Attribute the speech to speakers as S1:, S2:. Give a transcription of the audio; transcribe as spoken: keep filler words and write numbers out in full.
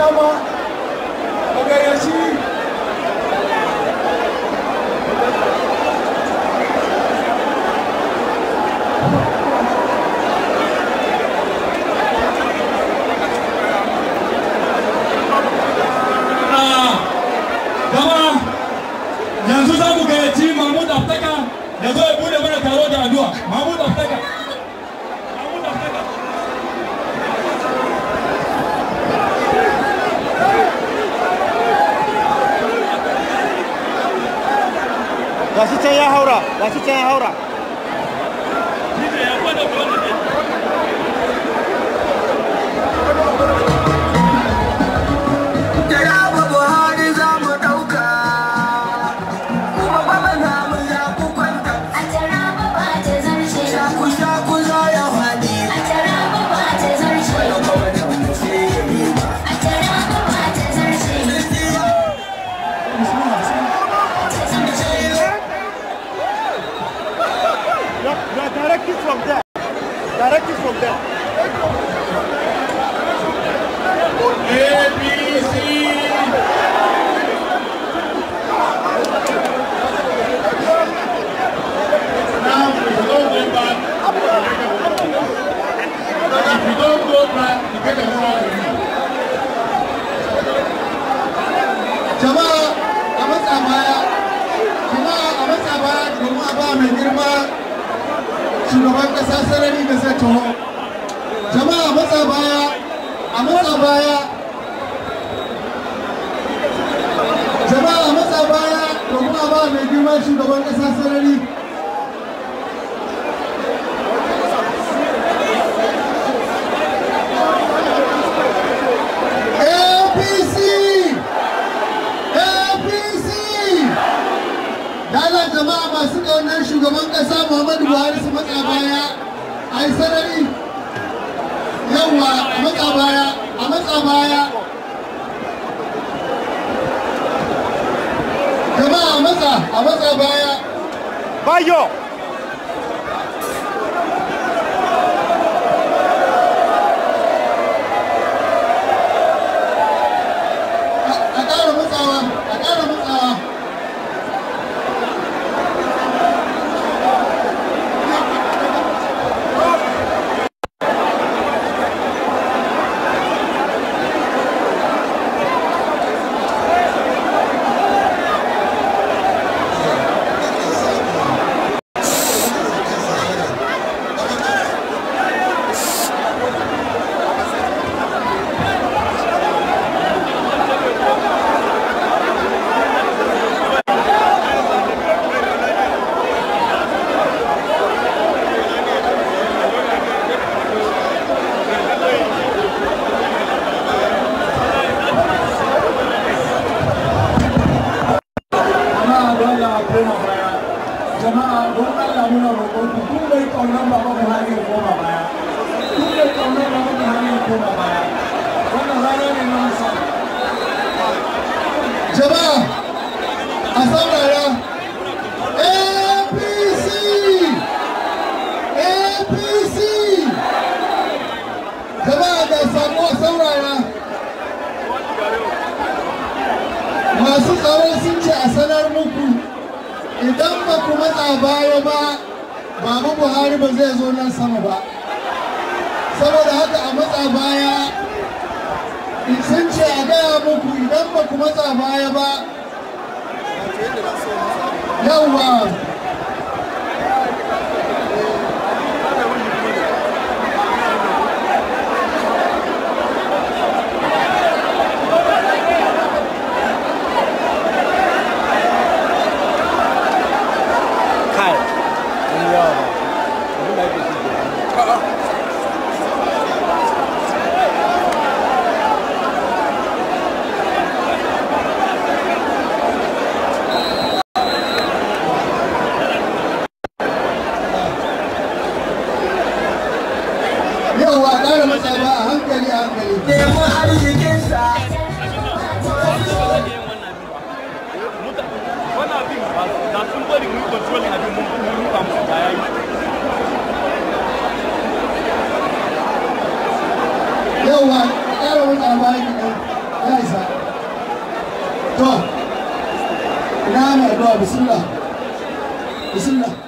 S1: dama a gayyaci yanzu za mu gayyaci Mahmud Aftaka ya zo ya bude mana taro da addu'a. Mahmud Aftaka. Mahmud Aftaka.
S2: Gashi can ya haura, gashi can ya haura. Directly from there. Directly from there.
S1: A P C. Now we don't go back. If we don't go back, we get a wrong. Jama'a a matsa baya. Jama'a a matsa baya domin a ba mai girma shugaban kasa sarari da zai taho. Jama'a matsa baya, a matsa baya. Jama'a matsa baya domin a ba mai girma shugaban kasa sarari. A P C! A P C! Dala jama'a masu ƙaunar shugaban ƙasa Muhammadu Buhari su matsa baya a yi sarari. Yawwa a matsa baya, a matsa baya. Jama'a a matsa, a matsa baya.
S2: Bayo!
S1: A ƙara matsawa, a ƙara matsawa. Jama'a don Allah muna roƙon ku duk mai ƙaunar Baba Buhari ya koma baya. Duk mai ƙaunar Baba Buhari ya koma baya. Wannan rana ne na musamman. Jama'a a saurara A P C! A P C! Jama'a da sako a saurara. Masu tsaro sun ce a sanar muku idan ba ku matsa baya ba, Baba Buhari ba zai zo nan sama ba. Saboda haka a matsa baya, sun ce a gaya muku idan ba ku matsa baya ba. Yawwa. Yawwa ƙara matsa ba a hankali a hankali. Nemo arzikinsa.
S2: Wannan abin da sun bari mu control abin mun mun ba mu da yayi.
S1: Yawwa ƙara matsa ba a addu'a bismillah bismillah